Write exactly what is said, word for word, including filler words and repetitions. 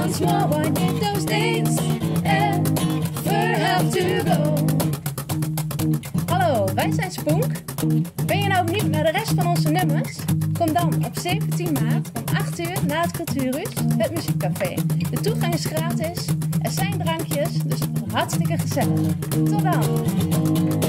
once more, why did those dates ever have to go? Hallo, wij zijn Spoonk. Ben je nou benieuwd naar de rest van onze nummers? Kom dan op zeventien maart om acht uur na het Cultuurhuis, het muziekcafé. De toegang is gratis, er zijn drankjes, dus het wordt hartstikke gezellig. Tot dan!